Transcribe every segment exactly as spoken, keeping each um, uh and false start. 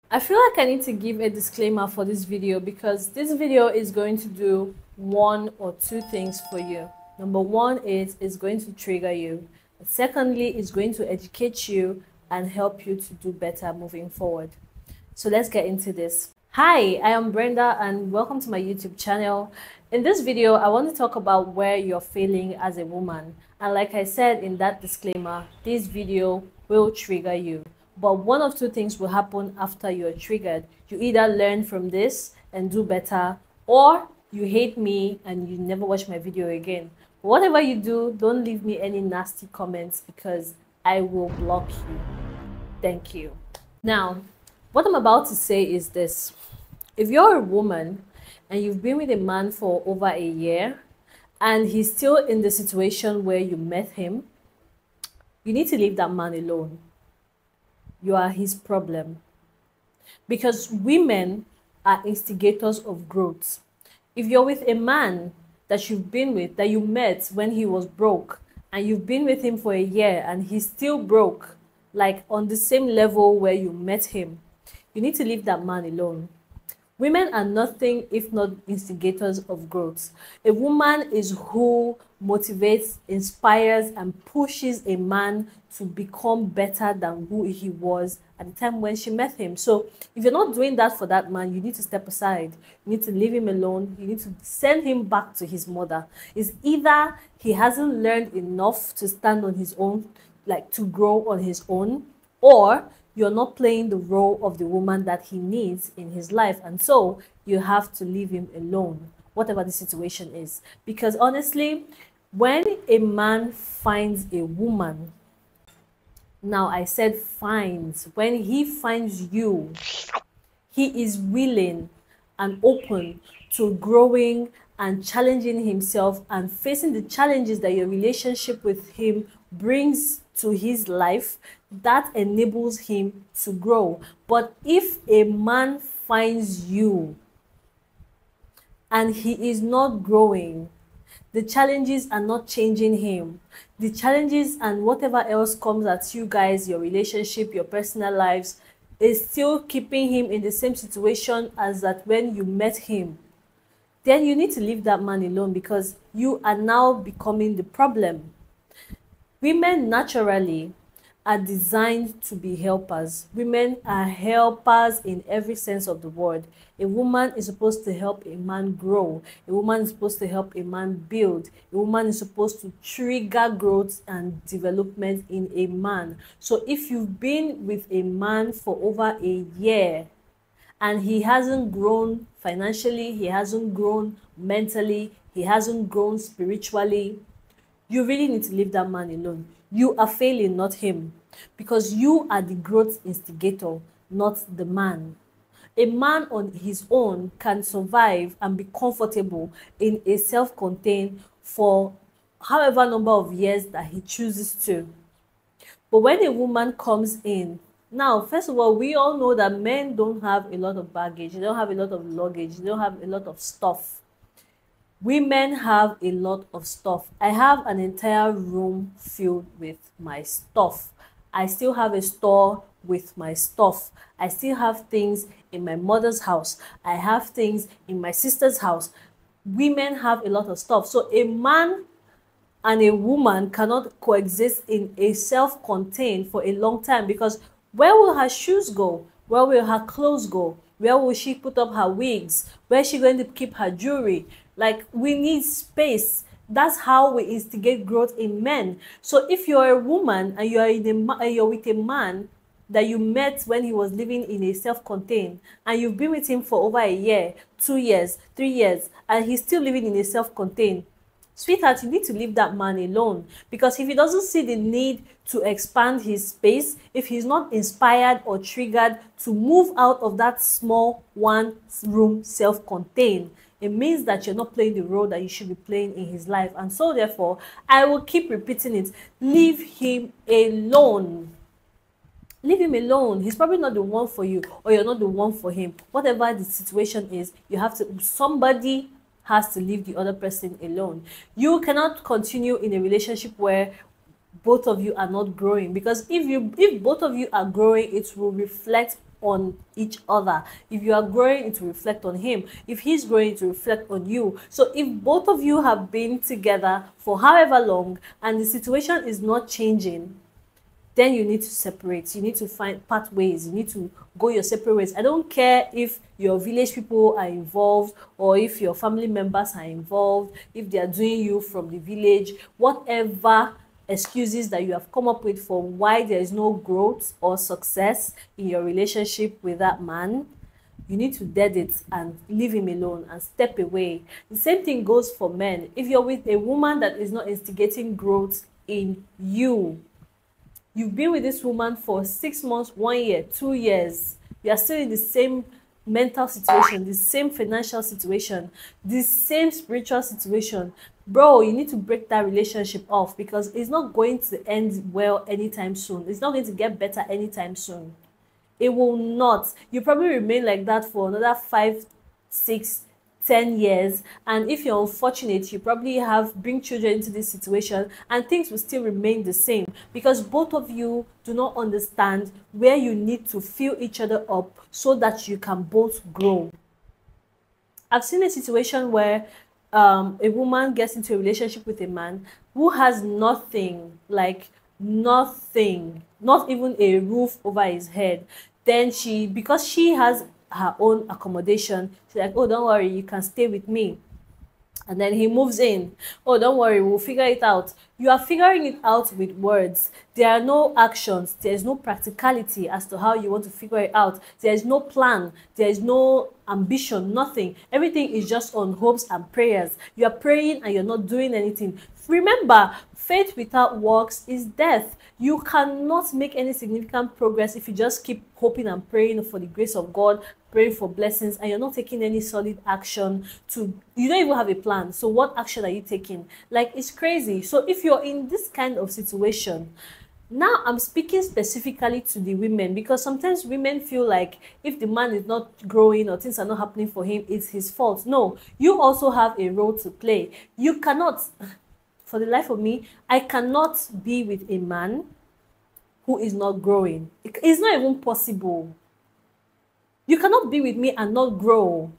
I feel like I need to give a disclaimer for this video because this video is going to do one or two things for you. Number one is it's going to trigger you. Secondly, it's going to educate you and help you to do better moving forward. So let's get into this. Hi, I am Brenda and welcome to my YouTube channel. In this video, I want to talk about where you're failing as a woman. And like I said in that disclaimer, this video will trigger you. But one of two things will happen after you're triggered. You either learn from this and do better, or you hate me and you never watch my video again. But whatever you do, don't leave me any nasty comments because I will block you. Thank you. Now, what I'm about to say is this. If you're a woman and you've been with a man for over a year and he's still in the situation where you met him, you need to leave that man alone. You are his problem. Because women are instigators of growth. If you're with a man that you've been with, that you met when he was broke, and you've been with him for a year and he's still broke, like on the same level where you met him, you need to leave that man alone. Women are nothing if not instigators of growth. A woman is who motivates, inspires, and pushes a man to become better than who he was at the time when she met him. So if you're not doing that for that man, you need to step aside. You need to leave him alone. You need to send him back to his mother. It's either he hasn't learned enough to stand on his own, like to grow on his own, or you're not playing the role of the woman that he needs in his life. And so you have to leave him alone, whatever the situation is. Because honestly, when a man finds a woman, now I said finds, when he finds you, he is willing and open to growing and challenging himself and facing the challenges that your relationship with him brings to his life. That enables him to grow. But if a man finds you and he is not growing, the challenges are not changing him. The challenges and whatever else comes at you guys, your relationship, your personal lives, is still keeping him in the same situation as that when you met him. Then you need to leave that man alone because you are now becoming the problem. Women naturally are designed to be helpers. Women are helpers in every sense of the word. A woman is supposed to help a man grow. A woman is supposed to help a man build. A woman is supposed to trigger growth and development in a man. So if you've been with a man for over a year and he hasn't grown financially, he hasn't grown mentally, he hasn't grown spiritually, you really need to leave that man alone. You are failing, not him. Because you are the growth instigator, not the man. A man on his own can survive and be comfortable in a self-contained for however number of years that he chooses to. But when a woman comes in, now, first of all, we all know that men don't have a lot of baggage. They don't have a lot of luggage. They don't have a lot of stuff. Women have a lot of stuff. I have an entire room filled with my stuff. I still have a store with my stuff. I still have things in my mother's house. I have things in my sister's house. Women have a lot of stuff. So a man and a woman cannot coexist in a self-contained for a long time, because where will her shoes go? Where will her clothes go? Where will she put up her wigs? Where is she going to keep her jewelry? Like, we need space. That's how we instigate growth in men. So if you're a woman and you're, in a, you're with a man that you met when he was living in a self-contained, and you've been with him for over a year, two years, three years, and he's still living in a self-contained, sweetheart, you need to leave that man alone. Because if he doesn't see the need to expand his space, if he's not inspired or triggered to move out of that small one-room self-contained, it means that you're not playing the role that you should be playing in his life. And so therefore, I will keep repeating it. Leave him alone. Leave him alone. He's probably not the one for you, or you're not the one for him. Whatever the situation is, you have to, somebody has to leave the other person alone. You cannot continue in a relationship where both of you are not growing, because if you if both of you are growing, it will reflect on each other. If you are growing, it will reflect on him. If he's growing, it will reflect on you. So if both of you have been together for however long and the situation is not changing, then you need to separate. You need to find pathways. You need to go your separate ways. I don't care if your village people are involved or if your family members are involved, if they are doing you from the village, whatever excuses that you have come up with for why there is no growth or success in your relationship with that man, you need to dead it and leave him alone and step away. The same thing goes for men. If you're with a woman that is not instigating growth in you, you've been with this woman for six months, one year, two years, you are still in the same mental situation, the same financial situation, the same spiritual situation, bro, you need to break that relationship off, because it's not going to end well anytime soon. It's not going to get better anytime soon. It will not. You probably remain like that for another five, six, ten years, and if you're unfortunate, you probably have bring children into this situation, and things will still remain the same, because both of you do not understand where you need to fill each other up so that you can both grow. I've seen a situation where um, a woman gets into a relationship with a man who has nothing, like nothing, not even a roof over his head. Then she, because she has her own accommodation, she's like, oh, don't worry, you can stay with me. And then he moves in. Oh, don't worry, we'll figure it out. You are figuring it out with words. There are no actions. There is no practicality as to how you want to figure it out. There is no plan. There is no ambition, nothing. Everything is just on hopes and prayers. You are praying and you're not doing anything. Remember, faith without works is death. You cannot make any significant progress if you just keep hoping and praying for the grace of God, praying for blessings, and you're not taking any solid action to, you don't even have a plan. So what action are you taking? Like, it's crazy. So if you're in this kind of situation, now I'm speaking specifically to the women, because sometimes women feel like if the man is not growing or things are not happening for him, it's his fault. No, you also have a role to play. You cannot, for the life of me, I cannot be with a man who is not growing. It's not even possible. You cannot be with me and not grow.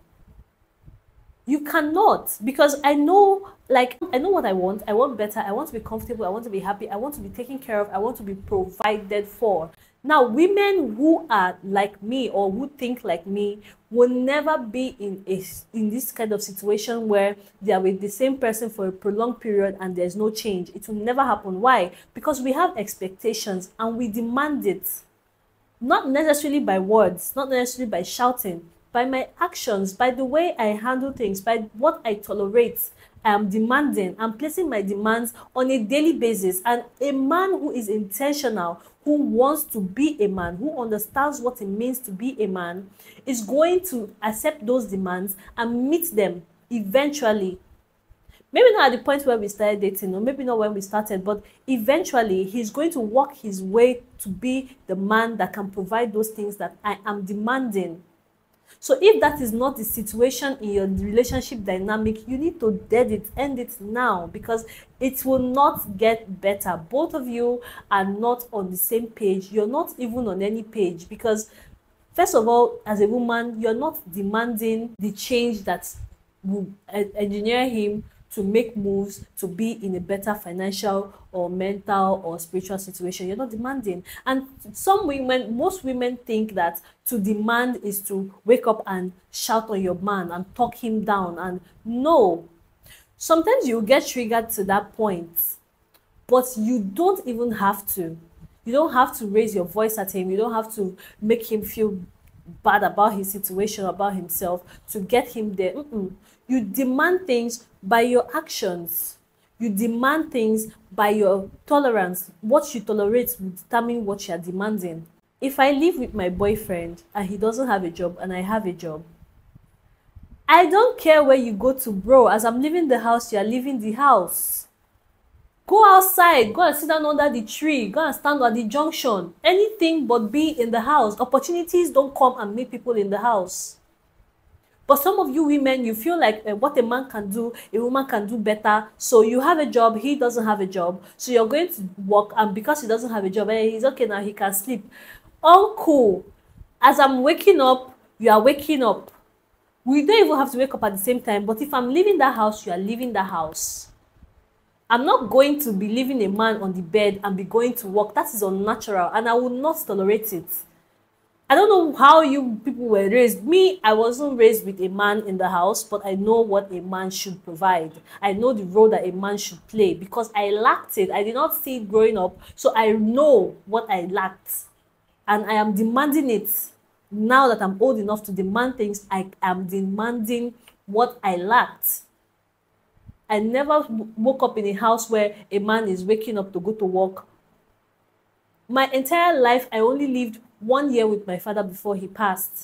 You cannot, because I know, like, I know what I want. I want better. I want to be comfortable. I want to be happy. I want to be taken care of. I want to be provided for. Now, women who are like me or who think like me will never be in a, in this kind of situation where they are with the same person for a prolonged period and there's no change. It will never happen. Why? Because we have expectations and we demand it. Not necessarily by words, not necessarily by shouting, by my actions, by the way I handle things, by what I tolerate. I am demanding. I'm placing my demands on a daily basis. And a man who is intentional, who wants to be a man, who understands what it means to be a man, is going to accept those demands and meet them eventually. Maybe not at the point where we started dating, or maybe not when we started, but eventually he's going to work his way to be the man that can provide those things that I am demanding. So if that is not the situation in your relationship dynamic, you need to dead it, end it now, because it will not get better. Both of you are not on the same page. You're not even on any page, because first of all, as a woman, you're not demanding the change that will engineer him to make moves to be in a better financial or mental or spiritual situation. You're not demanding. And some women, most women think that to demand is to wake up and shout on your man and talk him down. And no, sometimes you get triggered to that point, but you don't even have to. You don't have to raise your voice at him. You don't have to make him feel bad about his situation, about himself, to get him there. Mm-mm. You demand things by your actions. You demand things by your tolerance. What you tolerate will determine what you are demanding. If I live with my boyfriend and he doesn't have a job and I have a job, I don't care where you go to, bro. As I'm leaving the house, you are leaving the house. Go outside. Go and sit down under the tree. Go and stand at the junction. Anything but be in the house. Opportunities don't come and meet people in the house. But some of you women, you feel like uh, what a man can do, a woman can do better. So you have a job, he doesn't have a job. So you're going to work, and because he doesn't have a job, eh, he's okay now, he can sleep. Uncle, As I'm waking up, you are waking up. We don't even have to wake up at the same time, but if I'm leaving that house, you are leaving the house. I'm not going to be leaving a man on the bed and be going to work. That is unnatural, and I will not tolerate it. I don't know how you people were raised. Me, I wasn't raised with a man in the house, but I know what a man should provide. I know the role that a man should play because I lacked it. I did not see it growing up, so I know what I lacked. And I am demanding it. Now that I'm old enough to demand things, I am demanding what I lacked. I never woke up in a house where a man is waking up to go to work. My entire life, I only lived one year with my father before he passed.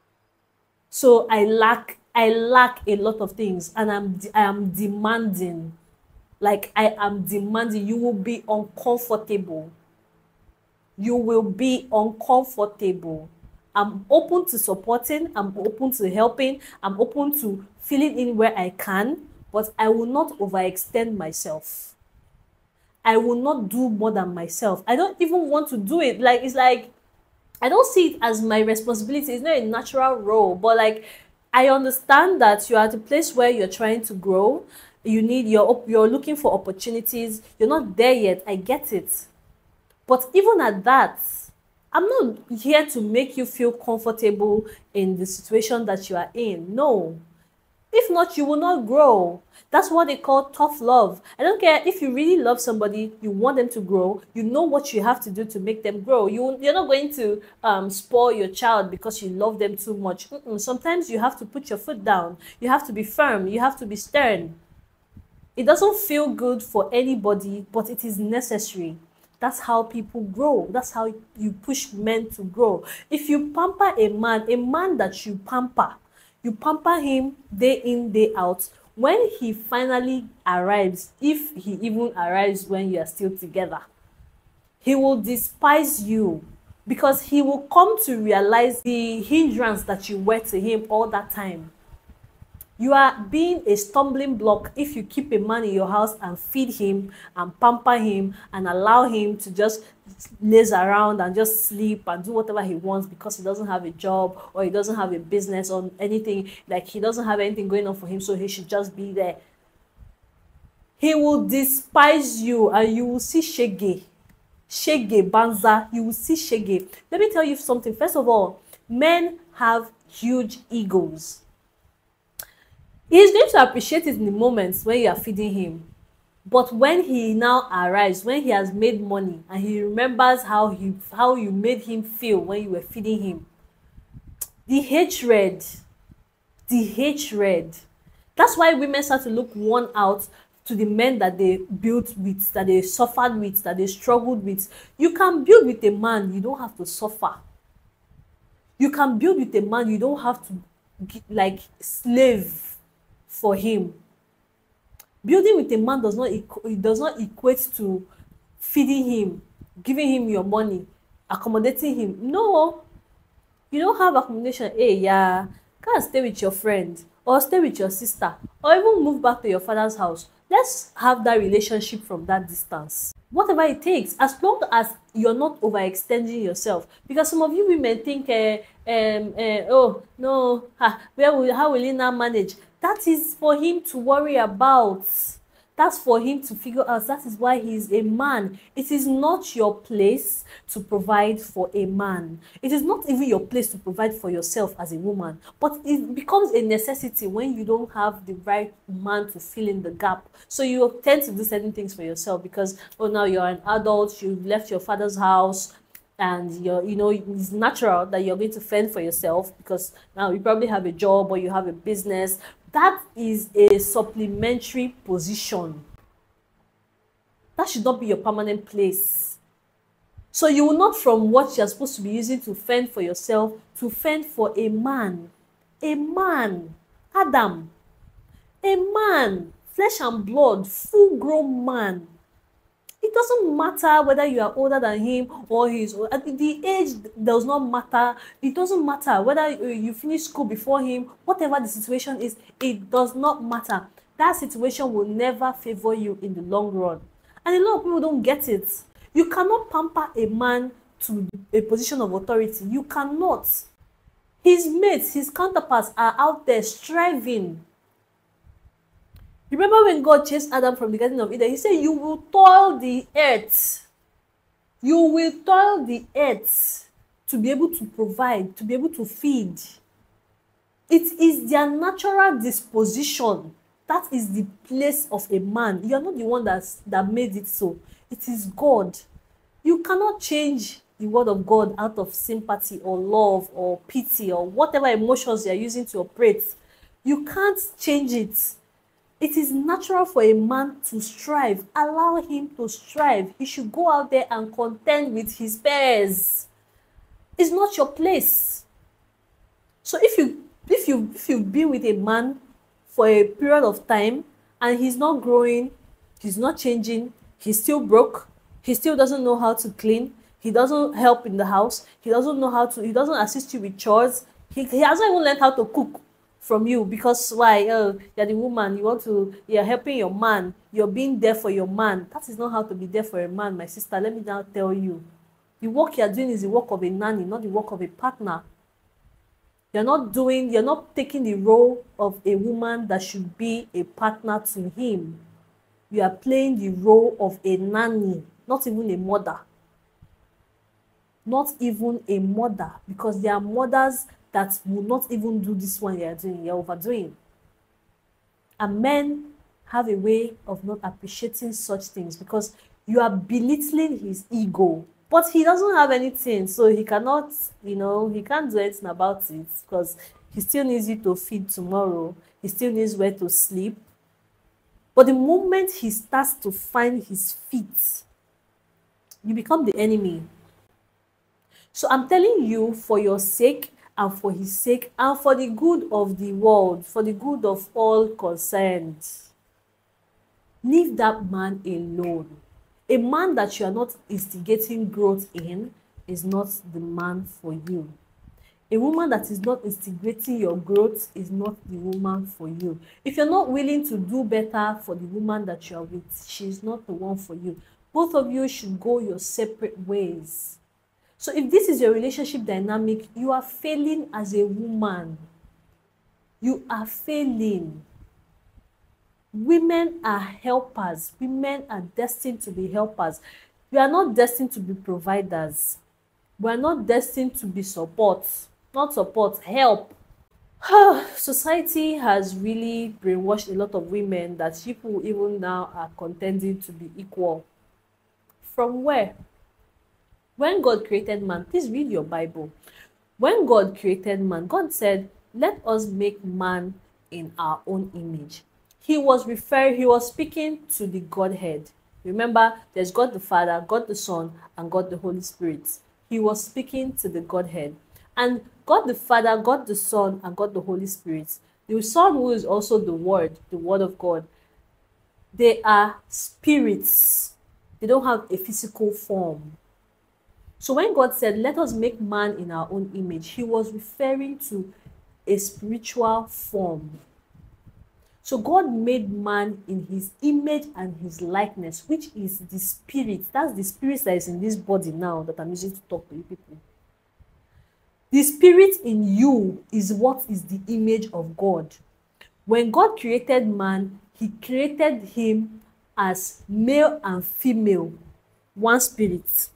So I lack, I lack a lot of things, and I'm, I am demanding. Like I am demanding. You will be uncomfortable. You will be uncomfortable. I'm open to supporting. I'm open to helping. I'm open to filling in where I can, but I will not overextend myself. I will not do more than myself. I don't even want to do it. Like, it's like, I don't see it as my responsibility. It's not a natural role, but like, I understand that you're at a place where you're trying to grow. You need, you're, you're looking for opportunities. You're not there yet. I get it. But even at that, I'm not here to make you feel comfortable in the situation that you are in. No. If not, you will not grow. That's what they call tough love. I don't care if you really love somebody, you want them to grow, you know what you have to do to make them grow. You, you're not going to um, spoil your child because you love them too much. Mm-mm. Sometimes you have to put your foot down. You have to be firm. You have to be stern. It doesn't feel good for anybody, but it is necessary. That's how people grow. That's how you push men to grow. If you pamper a man, a man that you pamper, you pamper him day in, day out. When he finally arrives, if he even arrives when you are still together, he will despise you because he will come to realize the hindrance that you were to him all that time. You are being a stumbling block if you keep a man in your house and feed him and pamper him and allow him to just laze around and just sleep and do whatever he wants because he doesn't have a job or he doesn't have a business or anything. Like, he doesn't have anything going on for him, so he should just be there. He will despise you and you will see shege. Shege, banza, you will see shege. Let me tell you something. First of all, men have huge egos. He's going to appreciate it in the moments when you are feeding him. But when he now arrives, when he has made money and he remembers how he how you made him feel when you were feeding him, the hatred, the hatred. That's why women start to look worn out to the men that they built with, that they suffered with, that they struggled with. You can build with a man, you don't have to suffer. You can build with a man, you don't have to like slave for him. Building with a man does not it does not equate to feeding him, giving him your money, accommodating him. No, you don't have accommodation. Hey, yeah, go and stay with your friend or stay with your sister or even move back to your father's house. Let's have that relationship from that distance. Whatever it takes, as long as you're not overextending yourself. Because some of you women think, uh, um, uh, oh no, ha, where will how will he now manage? That is for him to worry about. That's for him to figure out. That is why he is a man. It is not your place to provide for a man. It is not even your place to provide for yourself as a woman. But it becomes a necessity when you don't have the right man to fill in the gap. So you tend to do certain things for yourself because, oh, now you're an adult, you've left your father's house, and you're, you know, it's natural that you're going to fend for yourself because now you probably have a job or you have a business. That is a supplementary position. That should not be your permanent place. So you will not, from what you're supposed to be using to fend for yourself, to fend for a man. A man. Adam. A man. Flesh and blood. Full-grown man. It doesn't matter whether you are older than him or he's old. The age does not matter. It doesn't matter whether you finish school before him. Whatever the situation is, it does not matter. That situation will never favor you in the long run. And a lot of people don't get it. You cannot pamper a man to a position of authority. You cannot. His mates, his counterparts are out there striving. Remember when God chased Adam from the Garden of Eden? He said, you will toil the earth. You will toil the earth to be able to provide, to be able to feed. It is their natural disposition. That is the place of a man. You are not the one that's, that made it so. It is God. You cannot change the word of God out of sympathy or love or pity or whatever emotions you are using to operate. You can't change it. It is natural for a man to strive. Allow him to strive. He should go out there and contend with his peers. It's not your place. So if you if you if you've been with a man for a period of time and he's not growing, he's not changing, he's still broke, he still doesn't know how to clean, he doesn't help in the house, he doesn't know how to, he doesn't assist you with chores, he, he hasn't even learned how to cook from you, because why? Oh, you're the woman, you want to, you're helping your man, you're being there for your man. That is not how to be there for a man, my sister. Let me now tell you. The work you're doing is the work of a nanny, not the work of a partner. You're not doing, you're not taking the role of a woman that should be a partner to him. You are playing the role of a nanny, not even a mother. Not even a mother, because there are mothers that will not even do this one you're doing, you're overdoing. And men have a way of not appreciating such things because you are belittling his ego. But he doesn't have anything, so he cannot, you know, he can't do anything about it because he still needs you to feed tomorrow. He still needs where to sleep. But the moment he starts to find his feet, you become the enemy. So I'm telling you, for your sake and for his sake and for the good of the world, for the good of all concerned, leave that man alone. A man that you are not instigating growth in is not the man for you. A woman that is not instigating your growth is not the woman for you. If you're not willing to do better for the woman that you are with, she's not the one for you. Both of you should go your separate ways. So if this is your relationship dynamic, you are failing as a woman. You are failing. Women are helpers. Women are destined to be helpers. We are not destined to be providers. We are not destined to be support. Not support, help. Society has really brainwashed a lot of women that people even now are contending to be equal. From where? When God created man, please read your Bible. When God created man, God said, let us make man in our own image. He was referring, he was speaking to the Godhead. Remember, there's God the Father, God the Son, and God the Holy Spirit. He was speaking to the Godhead. And God the Father, God the Son, and God the Holy Spirit, the Son, who is also the Word, the Word of God, they are spirits. They don't have a physical form. So when God said, let us make man in our own image, he was referring to a spiritual form. So God made man in his image and his likeness, which is the spirit. That's the spirit that is in this body now that I'm using to talk to you people. The spirit in you is what is the image of God. When God created man, he created him as male and female, one spirit.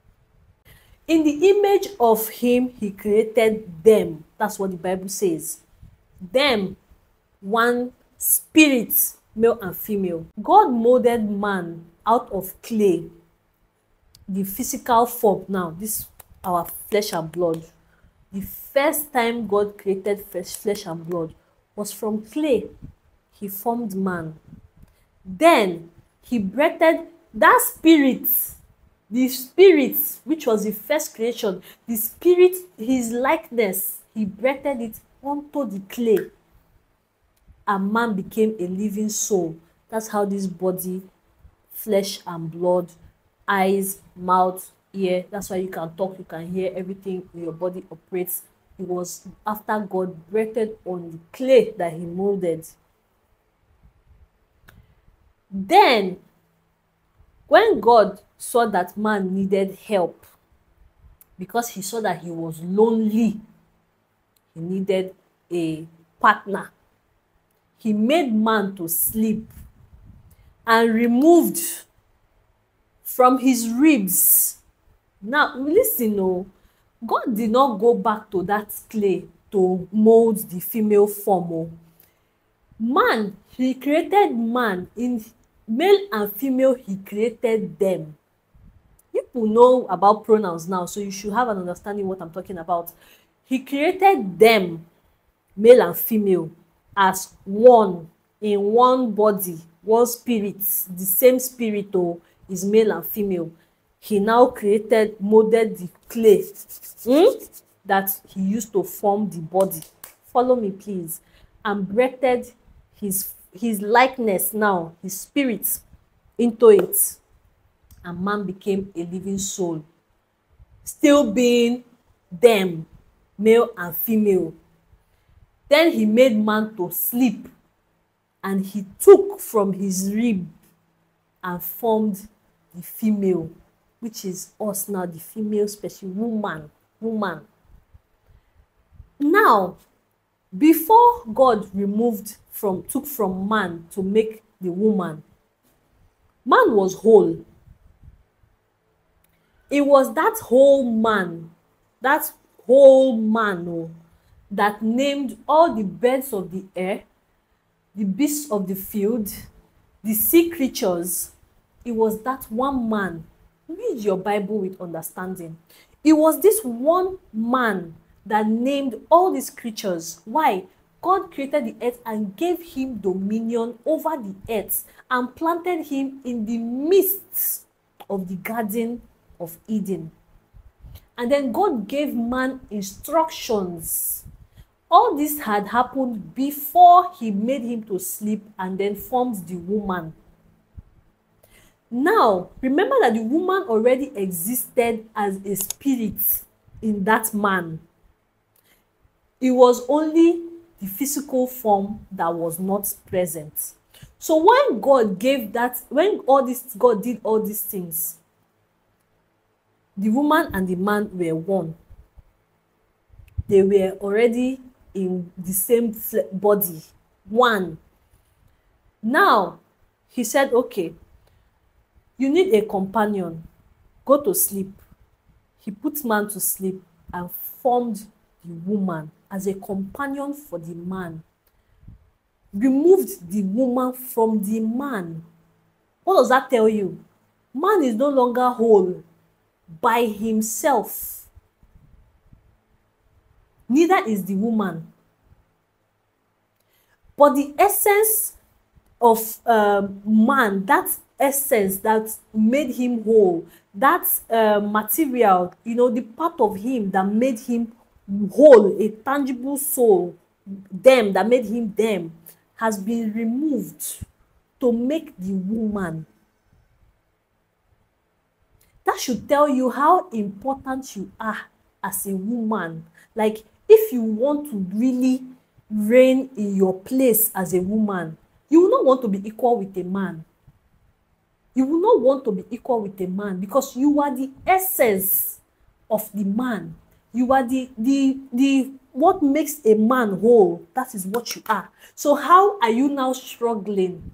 In the image of him, he created them. That's what the Bible says. Them, one spirit, male and female. God molded man out of clay, the physical form. Now, this our flesh and blood. The first time God created flesh, flesh and blood was from clay. He formed man. Then he breathed that spirit, the spirit which was the first creation, the spirit, his likeness, he breathed it onto the clay. And man became a living soul. That's how this body, flesh and blood, eyes, mouth, ear, that's why you can talk, you can hear, everything in your body operates. It was after God breathed on the clay that he molded. Then, when God saw that man needed help, because he saw that he was lonely. He needed a partner. He made man to sleep and removed from his ribs. Now, listen, oh, God did not go back to that clay to mold the female form. Oh. Man, he created man in male and female, he created them. People know about pronouns now, so you should have an understanding what I'm talking about. He created them, male and female, as one, in one body, one spirit. The same spirit oh, is male and female. He now created, molded the clay hmm, that he used to form the body. Follow me, please. And breathed his, his likeness now, his spirit, into it. And man became a living soul, still being them, male and female. Then he made man to sleep, and he took from his rib and formed the female, which is us now, the female special woman, woman. Now, before God removed from, took from man to make the woman, man was whole. It was that whole man, that whole man oh, that named all the birds of the air, the beasts of the field, the sea creatures. It was that one man. Read your Bible with understanding. It was this one man that named all these creatures. Why? God created the earth and gave him dominion over the earth and planted him in the midst of the garden of Eden. And then God gave man instructions. All this had happened before he made him to sleep and then formed the woman. Now, remember that the woman already existed as a spirit in that man. It was only the physical form that was not present. So when God gave that, when all this, God did all these things, the woman and the man were one. They were already in the same body, one. Now, he said, okay, you need a companion. Go to sleep. He put man to sleep and formed the woman as a companion for the man. Removed the woman from the man. What does that tell you? Man is no longer whole by himself. Neither is the woman. But the essence of um, man, that essence that made him whole, that uh, material, you know, the part of him that made him whole, a tangible soul, them that made him them, has been removed to make the woman. That should tell you how important you are as a woman. Like, if you want to really reign in your place as a woman, you will not want to be equal with a man. You will not want to be equal with a man because you are the essence of the man. You are the, the, the, what makes a man whole. That is what you are. So how are you now struggling?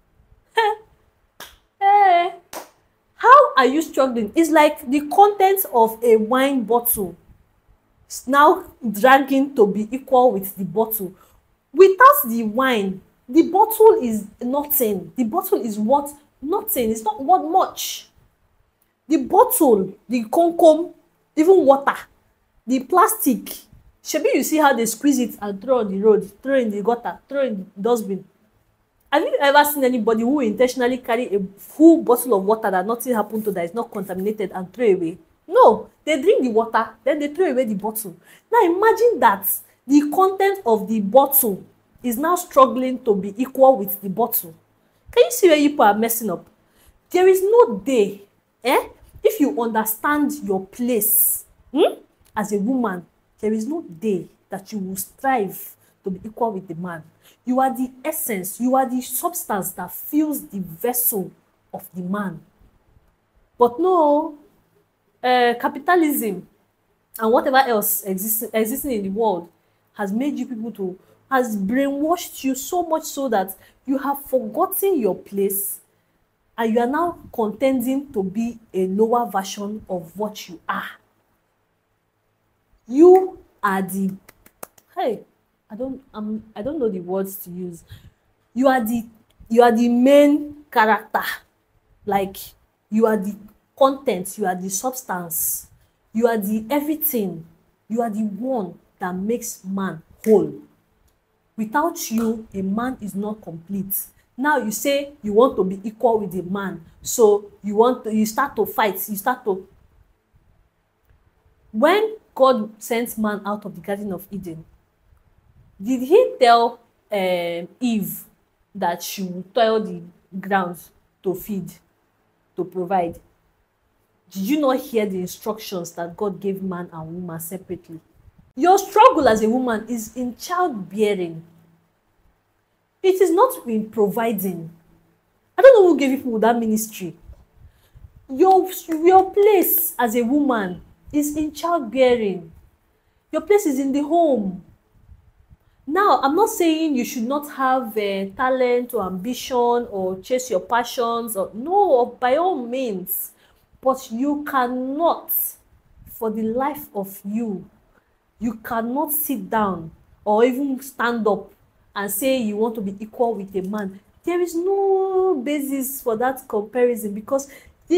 Hey, how are you struggling? It's like the contents of a wine bottle is now dragging to be equal with the bottle. Without the wine, the bottle is nothing. The bottle is worth nothing. It's not worth much. The bottle, the concom, even water, the plastic. Shebi, you see how they squeeze it and throw on the road, throw in the gutter, throw in the dustbin. Have you ever seen anybody who intentionally carry a full bottle of water that nothing happened to, that is not contaminated, and throw away? No, they drink the water, then they throw away the bottle. Now imagine that the content of the bottle is now struggling to be equal with the bottle. Can you see where people are messing up? There is no day, eh? If you understand your place hmm, as a woman, there is no day that you will strive to be equal with the man. You are the essence, you are the substance that fills the vessel of the man. But no, uh, capitalism and whatever else exists existing in the world has made you people to, has brainwashed you so much so that you have forgotten your place, and you are now contending to be a lower version of what you are. You are the, hey, I don't um I don't know the words to use. You are the you are the main character. Like, you are the content, you are the substance, you are the everything. You are the one that makes man whole. Without you, a man is not complete. Now you say you want to be equal with a man, so you want to, you start to fight, you start to. When God sent man out of the Garden of Eden, did he tell um, Eve that she would toil the ground to feed, to provide? Did you not hear the instructions that God gave man and woman separately? Your struggle as a woman is in childbearing. It is not in providing. I don't know who gave people that ministry. Your, your place as a woman is in childbearing. Your place is in the home. Now, I'm not saying you should not have uh, talent or ambition or chase your passions. Or no, by all means. But you cannot, for the life of you, you cannot sit down or even stand up and say you want to be equal with a man. There is no basis for that comparison, because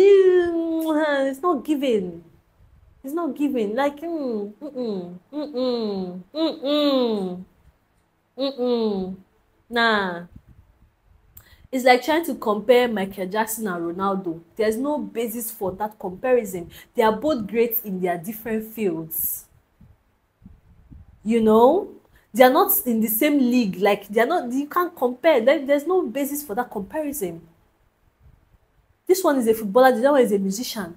it's not given. It's not given. Like, mm, mm-mm, mm-mm, mm-mm, mm-mm. Nah. It's like trying to compare Michael Jackson and Ronaldo. There's no basis for that comparison. They are both great in their different fields. You know? They are not in the same league. Like, they are not, you can't compare. There's no basis for that comparison. This one is a footballer, the other one is a musician.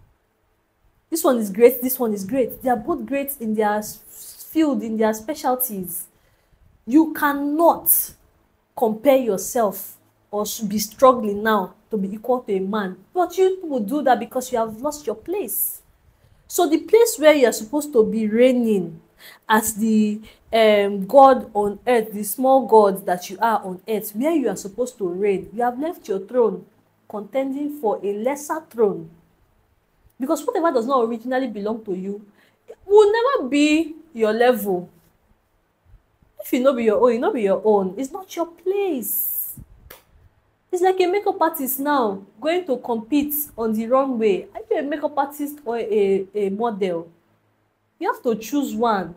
This one is great, this one is great. They are both great in their field, in their specialties. You cannot compare yourself or be struggling now to be equal to a man. But you will do that because you have lost your place. So the place where you are supposed to be reigning as the um, God on earth, the small God that you are on earth, where you are supposed to reign, you have left your throne contending for a lesser throne. Because whatever does not originally belong to you, it will never be your level. If it not be your own, it not be your own. It's not your place. It's like a makeup artist now going to compete on the runway. Are you a makeup artist or a, a model? You have to choose one.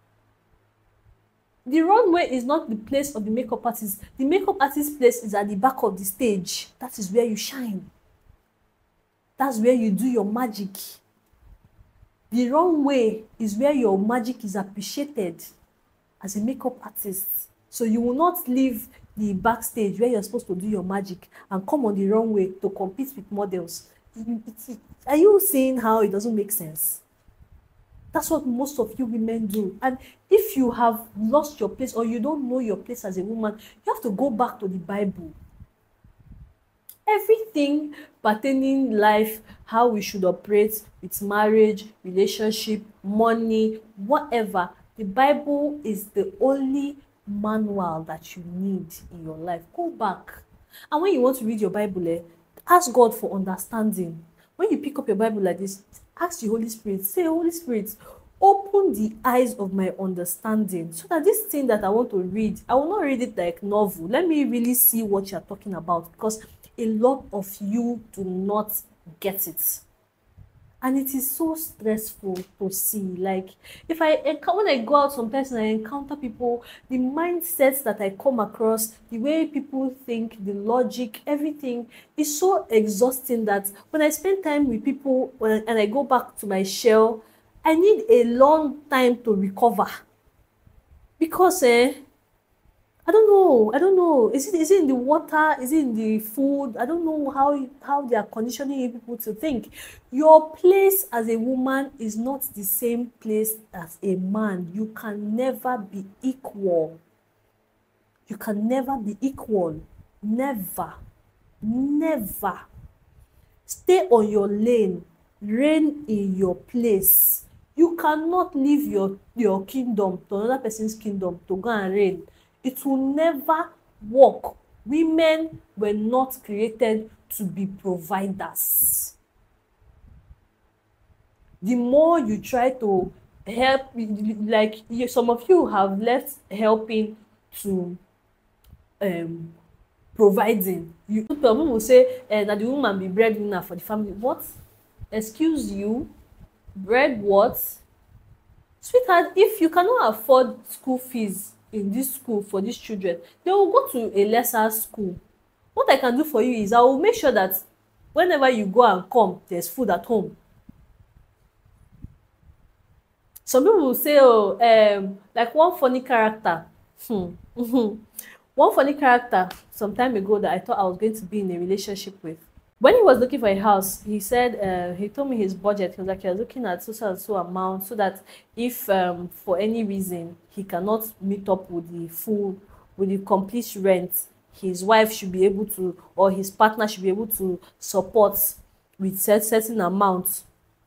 The runway is not the place of the makeup artist. The makeup artist's place is at the back of the stage. That is where you shine. That's where you do your magic. The runway is where your magic is appreciated as a makeup artist. So you will not leave the backstage where you're supposed to do your magic and come on the runway to compete with models. Are you seeing how it doesn't make sense? That's what most of you women do. And if you have lost your place or you don't know your place as a woman, you have to go back to the Bible. Everything pertaining life, how we should operate with marriage, relationship, money, whatever, the Bible is the only manual that you need in your life. Go back. And when you want to read your Bible, eh, ask God for understanding. When you pick up your Bible like this, ask the Holy Spirit, say, Holy Spirit, open the eyes of my understanding so that this thing that I want to read, I will not read it like novel. Let me really see what you're talking about, because a lot of you do not get it. And it is so stressful to see. Like, if I, when I go out sometimes and I encounter people, the mindsets that I come across, the way people think, the logic, everything is so exhausting that when I spend time with people when, and I go back to my shell, I need a long time to recover. Because, eh, I don't know. I don't know. Is it is it in the water? Is it in the food? I don't know how how they are conditioning people to think. Your place as a woman is not the same place as a man. You can never be equal. You can never be equal. Never. Never. Stay on your lane. Reign in your place. You cannot leave your your kingdom to another person's kingdom to go and reign. It will never work. Women were not created to be providers. The more you try to help, like you, some of you have left helping to um providing. You people will say, eh, na the woman be breadwinner for the family. What? Excuse you? Bread what? Sweetheart, if you cannot afford school fees in this school for these children, they will go to a lesser school. What I can do for you is I will make sure that whenever you go and come, there's food at home. Some people will say, oh, um, like one funny character. Hmm. One funny character some time ago that I thought I was going to be in a relationship with. When he was looking for a house, he said, uh, he told me his budget. He was like, he was looking at so so and so amount so that if um, for any reason he cannot meet up with the full, with the complete rent, his wife should be able to, or his partner should be able to support with set, certain amount.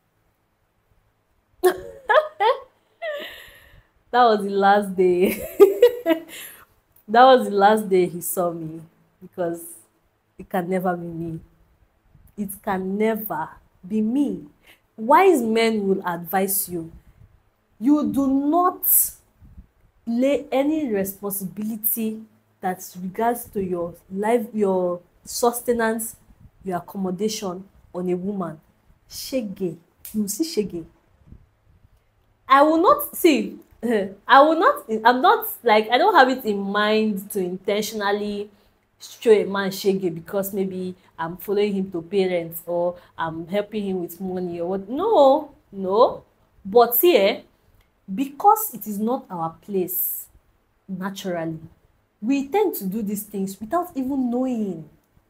That was the last day. That was the last day he saw me, because it can never be me. It can never be me. Wise men will advise you. You do not lay any responsibility that regards to your life, your sustenance, your accommodation on a woman. Shege. You see shege. I will not see. I will not. I'm not like I don't have it in mind to intentionally show a man shege because maybe I'm following him to parents or I'm helping him with money or what. No, no. But here, because it is not our place naturally, we tend to do these things without even knowing.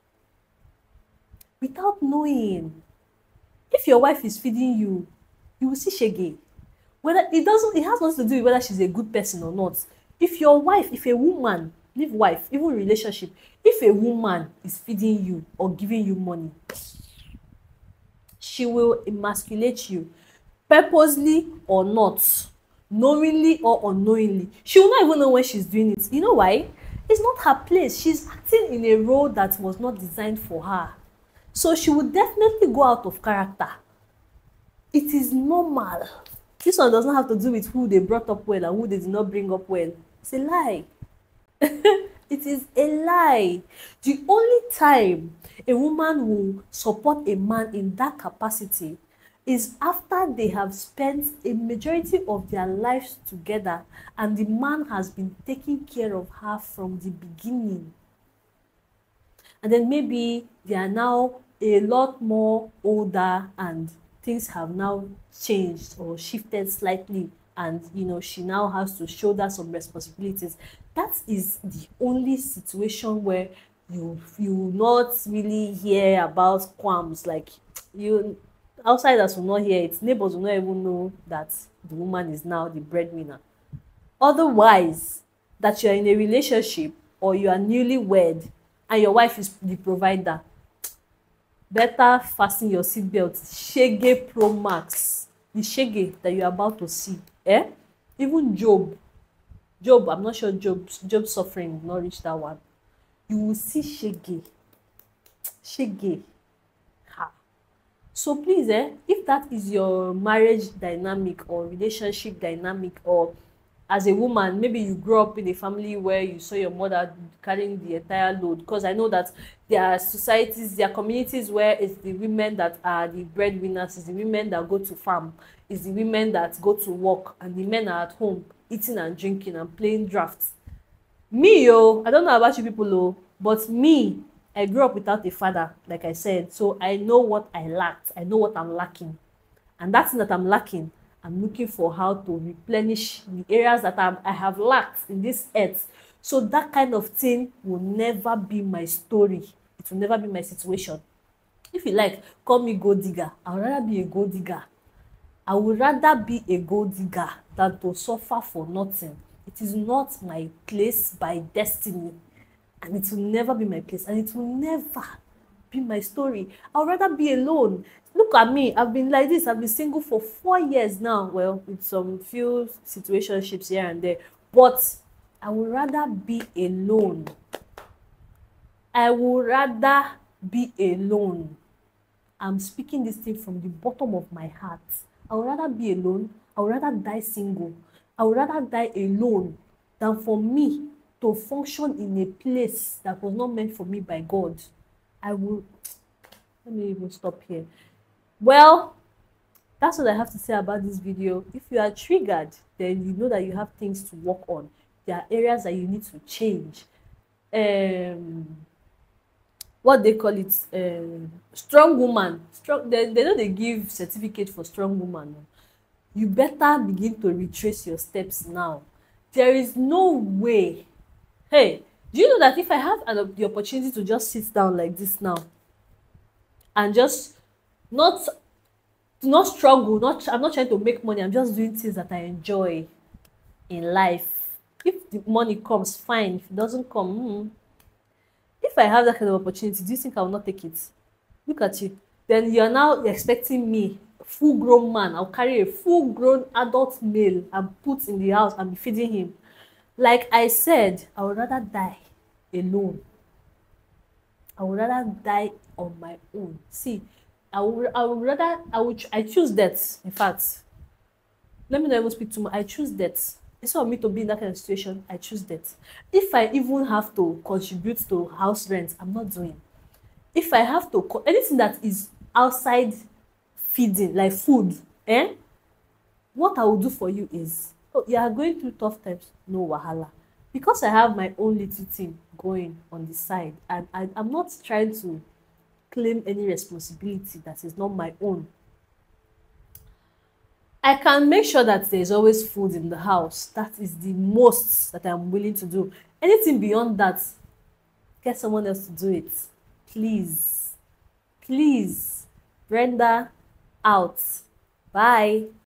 Without knowing. If your wife is feeding you, you will see shege. Whether it doesn't, it has nothing to do with whether she's a good person or not. If your wife, if a woman, leave wife, even relationship, if a woman is feeding you or giving you money, she will emasculate you, purposely or not, knowingly or unknowingly. She will not even know when she's doing it. You know why? It's not her place. She's acting in a role that was not designed for her. So she will definitely go out of character. It is normal. This one does not have to do with who they brought up well and who they did not bring up well. It's a lie. It is a lie. The only time a woman will support a man in that capacity is after they have spent a majority of their lives together and the man has been taking care of her from the beginning. And then maybe they are now a lot more older and things have now changed or shifted slightly, and you know she now has to shoulder some responsibilities. That is the only situation where you you not really hear about qualms. Like, you outsiders will not hear it, neighbors will not even know that the woman is now the breadwinner. Otherwise, that you are in a relationship or you are newlywed and your wife is the provider, better fasten your seatbelt. Shege Pro Max. The shege that you're about to see. Eh? Even Job. Job, I'm not sure Job, Job's suffering will not reach that one. You will see shege. Shege. Ha. So please, eh, if that is your marriage dynamic or relationship dynamic, or as a woman, maybe you grew up in a family where you saw your mother carrying the entire load, because I know that there are societies, there are communities where it's the women that are the breadwinners, it's the women that go to farm, it's the women that go to work, and the men are at home eating and drinking and playing drafts. Me, yo, I don't know about you people, oh, but me, I grew up without a father, like I said, so I know what I lacked, I know what I'm lacking, and that's that I'm lacking. I'm looking for how to replenish the areas that I'm, I have lacked in this earth. So that kind of thing will never be my story. It will never be my situation. If you like, call me gold digger. I would rather be a gold digger. I would rather be a gold digger than to suffer for nothing. It is not my place by destiny. And it will never be my place. And it will never be my story. I would rather be alone. Look at me. I've been like this. I've been single for four years now. Well, with some few situationships here and there. But I would rather be alone. I would rather be alone. I'm speaking this thing from the bottom of my heart. I would rather be alone. I would rather die single. I would rather die alone than for me to function in a place that was not meant for me by God. I will. Let me even stop here. Well, that's what I have to say about this video. If you are triggered, then you know that you have things to work on. There are areas that you need to change. Um, what they call it, um, strong woman. Strong. They, they know they give certificate for strong woman. You better begin to retrace your steps now. There is no way. Hey, do you know that if I have an, the opportunity to just sit down like this now and just not not struggle, not I'm not trying to make money, I'm just doing things that I enjoy in life. If the money comes, fine. If it doesn't come, mm, if I have that kind of opportunity, do you think I will not take it? Look at you. Then you're now expecting me, full grown man, I'll carry a full grown adult male and put in the house and be feeding him. Like I said, I would rather die alone. I would rather die on my own. See, I would, I would rather, I would, I choose death. In fact, let me not even speak too much. I choose death. Instead of me to be in that kind of situation, I choose death. If I even have to contribute to house rent, I'm not doing. If I have to, anything that is outside feeding, like food, eh? What I will do for you is, oh, you are going through tough times, no wahala. Because I have my own little thing going on the side, and I, I'm not trying to claim any responsibility that is not my own. I can make sure that there's always food in the house. That is the most that I'm willing to do. Anything beyond that, get someone else to do it. Please. Please. Brenda out. Bye.